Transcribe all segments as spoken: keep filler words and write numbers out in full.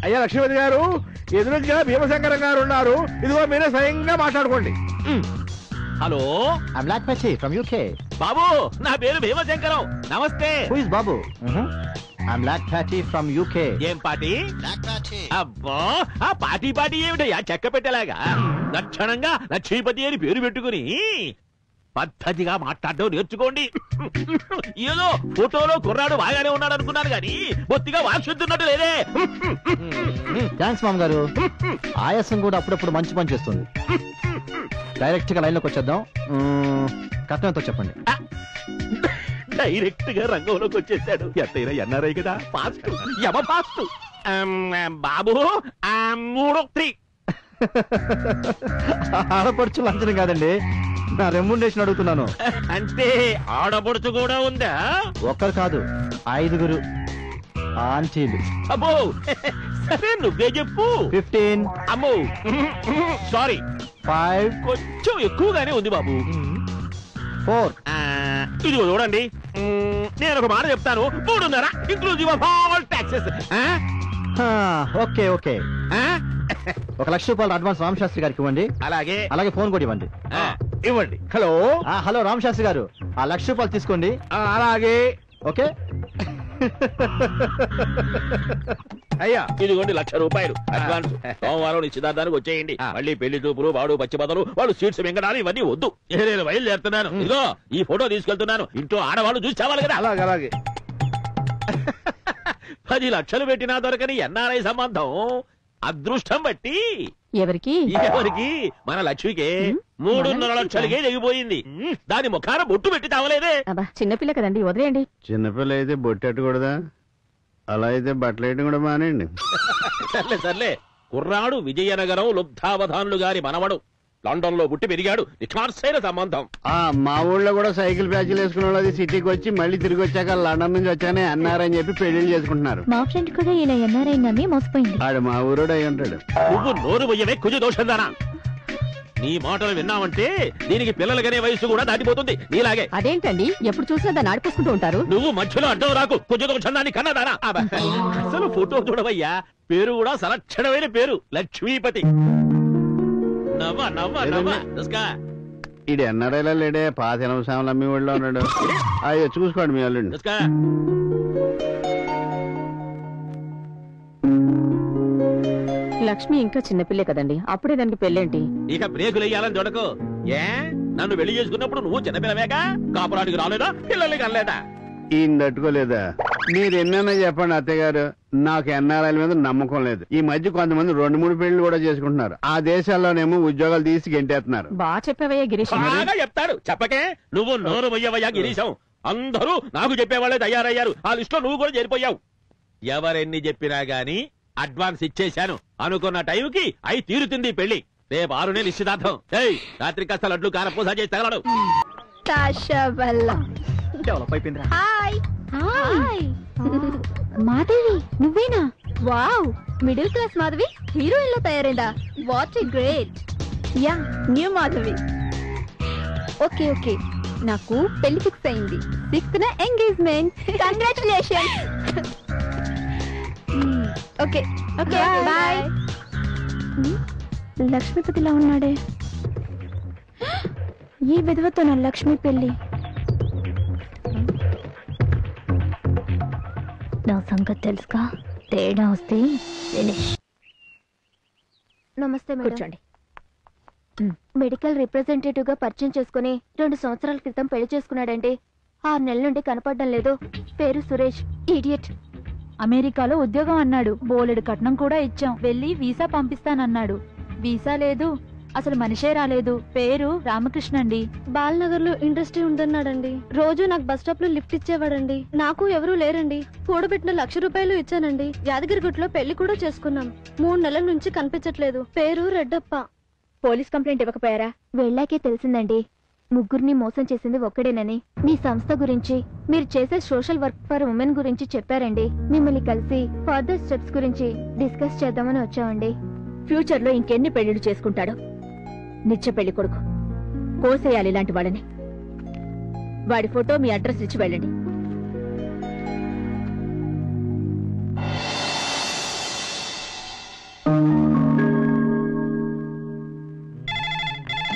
అయ్యా లక్ష్మీపతి గారు, ఎదురుగా భీమశంకరం గారు ఉన్నారు. ఇదిగో మీరే స్వయంగా మాట్లాడుకోండి. Hello, I'm black Patty from UK. Babu, నా పేరు భీమశంకరం. నమస్తే. Who is Babu? I'm black Patty from UK. ఏం పార్టీ? అబ్బా, ఆ పార్టీ పార్టీ ఏమిటయ్యా చెక్క పెట్టేలాగా? లక్షణంగా లక్ష్మీపతి అని పేరు పెట్టుకుని పద్ధతిగా మాట్లాడడం నేర్చుకోండి. ఏదో ఫోటోలో కుర్రాడు బాగానే ఉన్నాడు అనుకున్నాను గాని బొత్తిగా వాక్శుద్ధున్నట్టు లేదే. థ్యాంక్స్ మామ గారు. ఆయాసం కూడా అప్పుడప్పుడు మంచి పని చేస్తుంది. డైరెక్ట్ గా లైన్ లోకి వచ్చేద్దాం. కట్నంతో చెప్పండి. డైరెక్ట్ గా రంగంలోకి వచ్చేసాడు. ఎంతైనా ఎన్ఆర్ఐ కదా, ఫాస్ట్ యమ ఫాస్ట్. బాబు, మూడు త్రీ. ఆడపడుచు లంచనం కాదండి, నా రెమ్యునరేషన్ అడుగుతున్నాను. అంటే ఆడపడుచు కూడా ఉందా? ఒక్కరు కాదు, ఐదుగురు ఆంటీలు. అబ్బో, సరే నువ్వే చెప్పు. ఫిఫ్టీన్. అమ్మో, సారీ, ఫైవ్. కొంచెం ఎక్కువగానే ఉంది బాబు. ఫోర్. ఇదిగో చూడండి, నేను ఒక మాట చెప్తాను. మూడున్నర inclusive of all taxes. Okay okay. ఒక లక్ష రూపాయలు అడ్వాన్స్ రామశాస్త్రి గారికి ఇవ్వండి. అలాగే అలాగే ఫోన్ కూడా ఇవ్వండి. ఇవ్వండి. హలో హలో రామశాస్త్రి గారు, ఆ లక్ష రూపాయలు తీసుకోండి. అలాగే. ఓకే. అయ్యా, ఇదిగోండి లక్ష రూపాయలు అడ్వాన్స్. సోమవారం నిశ్చితార్థానికి వచ్చేయండి. మళ్ళీ పెళ్లి చూపులు, వాడు పచ్చిబదలు, వాడు సీట్స్ మింగడాలు ఇవన్నీ వద్దు. నేను బయలుదేరుతున్నాను. ఇదిగో ఈ ఫోటో తీసుకెళ్తున్నాను. ఇంట్లో ఆడవాళ్ళు చూసి చావాలి కదా. అలాగే అలాగే. పది లక్షలు పెట్టినా దొరకని ఎన్ఆర్ఐ సంబంధం అదృష్టం బట్టి ఎవరికి ఎవరికి మన లక్ష్మికే మూడున్నర లక్షలకే దిగిపోయింది. దాని ముఖాన బొట్టు పెట్టి తావలేదే. చిన్నపిల్ల కదండి, వదిలేయండి. చిన్నపిల్ల అయితే బొట్టెట్టకూడదా? అలా అయితే బట్టలు వేయడం కూడా మానేయండి. సర్లే సర్లే. కుర్రాడు విజయనగరం లుబ్ధావధానులు గారి మనవడు. లండన్ లో పుట్టి పెరిగాడు. నిఖార్సైన సంబంధం. ఆ మా ఊళ్ళో కూడా సైకిల్ ప్యాచ్లు వేసుకున్న వాళ్ళు సిటీకి వచ్చి మళ్ళీ తిరిగి వచ్చాక లండన్ నుంచి వచ్చానే ఎన్ఆర్ఐ అని చెప్పి పెళ్లిళ్ళు చేసుకుంటున్నారు. మా ఫ్రెండ్ కూడా ఇలా ఎన్ఆర్ఐ నమ్మి మోసపోయింది. ఆడు మా ఊరోడు అయి ఉంటాడు. నువ్వు నోరు పోయవే కుజు దోషందానా. నీ మాటలు విన్నావంటే దీనికి పిల్లలకనే వయసు కూడా దాటిపోతుంది నీలాగే. అదేంటండి, ఎప్పుడు చూసినా దాన్ని ఆడిపోసుకుంటూ ఉంటారు. నువ్వు మధ్యలో అడ్డం రాకు. కుజు దోషందాన్ని కన్నదానా. అసలు ఫోటో చూడవయ్యా. పేరు కూడా సలక్షణమైన పేరు, లక్ష్మీపతి. నవ్వ నవ్వ నవ్వ. ఈడు ఎన్ఆర్ఐలో లేడే, పాత ఎనభై సామాన్లు అమ్మి ఊళ్ళో ఉన్నాడు. అయ్యో చూసుకోండి మీ అల్లుండి. లక్ష్మి ఇంకా చిన్నపిల్లే కదండి, అప్పుడే దానికి పెళ్ళేంటి? ఇక బ్రేకులు వేయాలని చూడకు. ఏ నన్ను పెళ్లి చేసుకున్నప్పుడు నువ్వు చిన్నపిల్లవేగా? కాపురానికి రాలేదా? పిల్లల్ని కనలేదా? ఈయన తట్టుకోలేదా? మీరు ఎన్నైనా చెప్పండి అత్తయ్య గారు, నాకు ఎన్ఆర్ఐల మీద నమ్మకం లేదు. ఈ మధ్య కొంతమంది రెండు మూడు పెళ్లి కూడా చేసుకుంటున్నారు. ఆ దేశాల్లోనేమో ఉద్యోగాలు తీసి గెంటేస్తున్నారు. బాగా చెప్పావయ్యా గిరీష్. బాగా చెప్తారు. చెప్పకే నువ్వు నోరు పోయ్యవయ్యా గిరీశం. అందరూ నాకు చెప్పేవాళ్ళే తయారయ్యారు. ఆ లిస్ట్ లో నువ్వు కూడా చేరిపోయావు. ఎవరెన్ని చెప్పినా గాని అడ్వాన్స్ ఇచ్చేశాను. అనుకున్న టైంకి అయి తీరుతుంది పెళ్లి. రేపు ఆరునే నిశ్చితార్థం. ఏయ్, రాత్రి కాస్త లడ్లు కారపూస చేసి తగలడు. డెవలప్ అయిపోయిందిరా. హాయ్ హాయ్ మాధవి, నువ్వేనా? Wow, middle class Madhavi heroine లో తయారైందా? What a great. Yeah, new Madhavi. Okay okay, నాకు పెళ్లి ఫిక్స్ అయింది. సిక్స్త్ న engagement. Congratulations. Okay okay bye. లక్ష్మీపతిలా ఉన్నాడే, ఈ విధవతో నా లక్ష్మి పెళ్లి. నా సంగతి తెలుసుగా, తేడా వస్తే నమస్తే మేడం. కూర్చోండి. మెడికల్ రిప్రజెంటేటివ్ గా పరిచయం చేసుకుని రెండు సంవత్సరాల క్రితం పెళ్లి చేసుకున్నాడండి. ఆరు నెలల నుండి కనపడడం లేదు. పేరు సురేష్. ఇడియట్. అమెరికాలో ఉద్యోగం అన్నాడు. బోలెడు కట్నం కూడా ఇచ్చాం. వెళ్ళి వీసా పంపిస్తానన్నాడు. వీసా లేదు, అసలు మనిషే రాలేదు. పేరు రామకృష్ణ అండి. బాలనగర్ లో ఇండస్ట్రీ ఉందన్నాడండి. రోజు నాకు బస్ స్టాప్ లో లిఫ్ట్ ఇచ్చేవాడండి. నాకు ఎవరూ లేరండి. కూడబెట్టిన లక్ష రూపాయలు ఇచ్చానండి. యాదగిరిగుట్లో పెళ్లి కూడా చేసుకున్నాం. మూడు నెలల నుంచి కనిపించట్లేదు. పేరు రెడ్డప్ప. పోలీస్ కంప్లైంట్ ఇవ్వకపోయారా? వెళ్ళాకే తెలిసిందండి ముగ్గురిని మోసం చేసింది ఒక్కడేనని. మీ సంస్థ గురించి, మీరు చేసే సోషల్ వర్క్ ఫర్ ఉమెన్ గురించి చెప్పారండి. మిమ్మల్ని కలిసి ఫర్దర్ స్టెప్స్ గురించి డిస్కస్ చేద్దామని వచ్చామండి. ఫ్యూచర్ లో ఇంకెన్ని పెళ్లిళ్ళు చేసుకుంటాడు? నిత్య పెళ్లి కొడుకు. కోసేయాలి ఇలాంటి వాళ్ళని. వాడి ఫోటో, మీ అడ్రస్ ఇచ్చి వెళ్ళండి.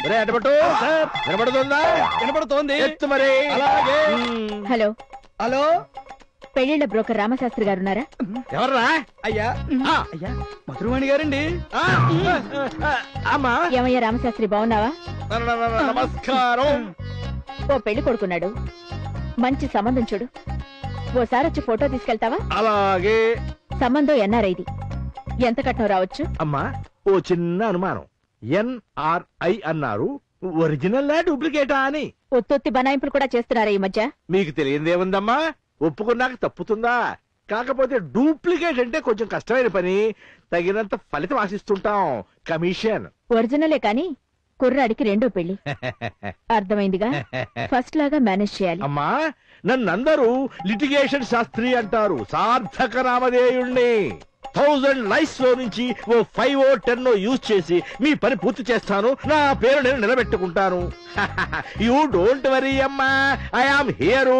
అటుపట్టు వినపడుతుందా? వినపడుతోంది. ఎత్తు మరి. అలాగే. హలో హలో పెళ్లిళ్ల బ్రోకర్ రామశాస్త్రి గారు ఉన్నారా? ఎవర్రా? అయ్యా ఆ, అయ్యా మధురవాణి గారండి. ఆ, ఆ, అమ్మా ఏమయ్యా రామశాస్త్రి బాగున్నావా? న- న- న- నమస్కారం. ఓ పెళ్లి కొడుకున్నాడు, మంచి సంబంధం చూడు. ఓసారి వచ్చి ఫోటో తీసుకెళ్తావా? అలాగే. సంబంధం ఎన్ఆర్ఐది. ఎంత కట్నం రావచ్చు? అమ్మా ఓ చిన్న అనుమానం. ఎన్ఆర్ఐ అన్నారు, ఒరిజినల్ డూప్లికేటా అని. ఒత్తొత్తి బనాయింపులు కూడా చేస్తున్నారా ఈ మధ్య? మీకు తెలియదేముందమ్మా, ఒప్పుకున్నాక తప్పుతుందా? కాకపోతే డూప్లికేట్ అంటే కొంచెం కష్టమైన పని, తగినంత ఫలితం ఆశిస్తుంటాం. కమిషన్. ఒరిజినలే కాని కుర్రాడికి రెండో పెళ్లి. అర్థమైందిగా, ఫస్ట్ లాగా మేనేజ్ చేయాలి. అమ్మా నన్నందరూ లిటిగేషన్ శాస్త్రి అంటారు. సార్థక నామధేయుణ్ణి. థౌజండ్ లైఫ్స్ లో నుంచి O five O ten use చేసి మీ పని పూర్తి చేస్తాను. నా పేరు నేను నిలబెట్టుకుంటాను. యూ డోంట్ వరీ అమ్మా, ఐ ఆమ్ హియరు.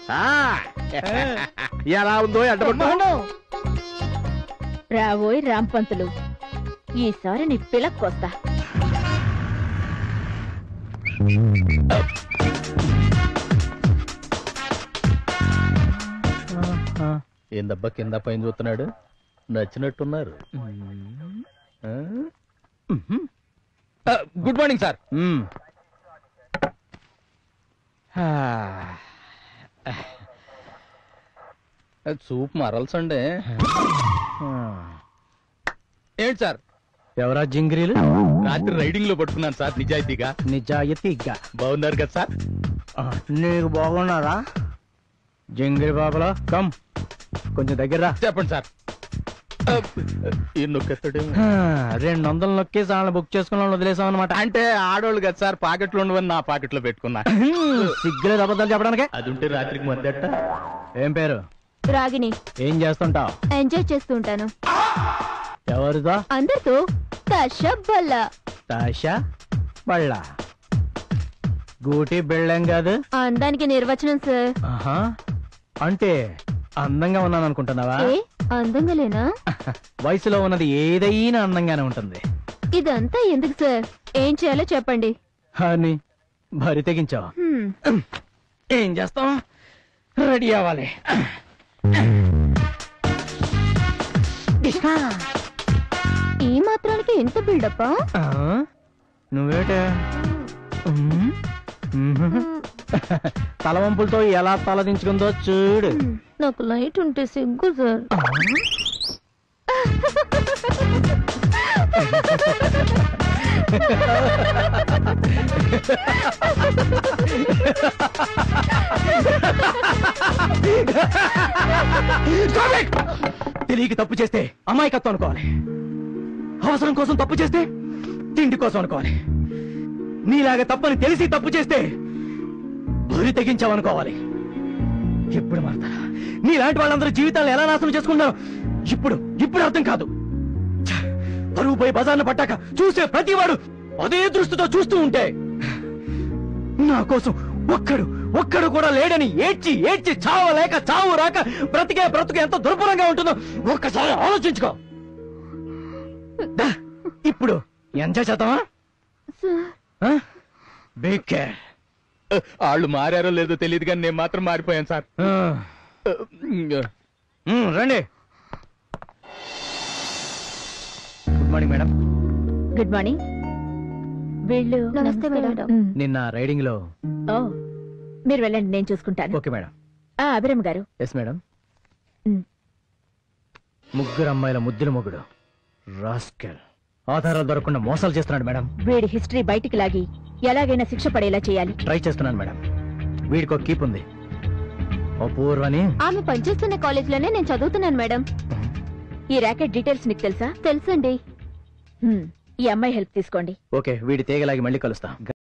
ఎలా ఉందో అడ్డపడ్డా? రావోయ్ రాంపంతులు, ఈసారి నీ పిలక్కొస్తా. ఏందబ్బా కింద పైన చూస్తున్నాడు? నచ్చినట్టున్నారు. Good morning sir. సూప్ మరల్సండే. ఏంటి సార్? ఎవరా జింగిరీలు? రాత్రి రైడింగ్ లో పట్టుకున్నాను సార్, నిజాయితీగా. నిజాయితీగా బాగున్నారు కదా సార్? నీకు బాగున్నారా? జింగిరి బాబులా కమ్ కొంచెం దగ్గర రా. చెప్పండి సార్. రెండు వందలు నొక్కేసి వాళ్ళని బుక్ చేసుకున్న వదిలేసాం అనమాట. అంటే ఆడోళ్ళు కదా సార్, పాకెట్లో ఉండవని నా పాకెట్ లో పెట్టుకున్నా. సిగ్గులేదు అబద్ధాలు చెప్పడానికి. అది ఉంటే రాత్రికి మద్దట. ఏం పేరు? రాగిని. ఏం చేస్తుంటావు? ఎంజాయ్ చేస్తూ ఉంటాను. ఎవరితో? అందరితో. తషబ్బల్లా. తాషా బళ్ళ గూటి బెళ్ళం కాదు. అందానికి నిర్వచనం సార్. ఆహా, అంటే అందంగా ఉన్నాను అనుకుంటున్నావా? ఏ అందంగా లేనా? వయసులో ఉన్నది ఏదైనా అందంగానే ఉంటుంది. ఇదంతా ఎందుకు సార్? ఏం చేయాలో చెప్పండి. అని భరి తెగించావు. హ్మ్. ఏం చేస్తాం? రెడీ అవ్వాలి. ఈ మాత్రానికి ఎంత బిల్డప్పా? ఆ, నువ్వేటే తలవంపులతో ఎలా తలదించుకుందో చూడు. నాకు లైట్ ఉంటే సిగ్గు సార్. తెలియక తప్పు చేస్తే అమాయకత్వం అనుకోవాలి. అవసరం కోసం తప్పు చేస్తే తిండి కోసం అనుకోవాలి. నీలాగా తప్పని తెలిసి తప్పు చేస్తే బరి తెగించావనుకోవాలి. ఎప్పుడు మారుతారా? నీలాంటి వాళ్ళందరూ జీవితాలను ఎలా నాశనం చేసుకుంటారు ఇప్పుడు ఇప్పుడు అర్థం కాదు. పరువు పోయి బజార్ను పట్టాక చూసే ప్రతివాడు అదే దృష్టితో చూస్తూ ఉంటే నా కోసం ఒక్కడు ఒక్కడు కూడా లేడని ఏడ్చి ఏడ్చి చావలేక చావు రాక బ్రతికే బ్రతుకు ఎంత దుర్భరంగా ఉంటుందో ఒక్కసారి ఆలోచించుకో. దా, ఇప్పుడు ఎంజాయ్ చేద్దామా? Big care. వాళ్ళు మారారో లేదో తెలియదు కానీ నేను మాత్రం మారిపోయాను సార్. రండి. Good morning madam. Good morning. వీళ్ళు నమస్తే మేడం. మ్, నిన్న రైడింగ్ లో. ఓ మీరు వెళ్ళండి, నేను చూసుకుంటాను. Okay madam. ఆ అభిరామ్ గారు. Yes madam. మ్. ముగ్గురు అమ్మాయిల ముద్దుల మొగుడు రాస్కెల్ ఆధారాలు దొరకకుండా మోసాలు చేస్తున్నాడు మేడం. వీడి హిస్టరీ బయటికి లాగి ఎలాగైనా శిక్ష పడేలా చేయాలి. ట్రై చేస్తున్నాను మేడం. వీడికి ఒక కీప్ ఉంది, అపూర్వని. ఆమె పనిచేస్తున్న కాలేజ్ లోనే నేను చదువుతున్నాను మేడం. ఈ ర్యాకెట్ డీటెయిల్స్ నీకు తెలుసా? తెలుసండి. మ్, ఈ అమ్మాయి హెల్ప్ తీసుకోండి. ఓకే, వీడి తేగలాగి మళ్ళీ కలుస్తా.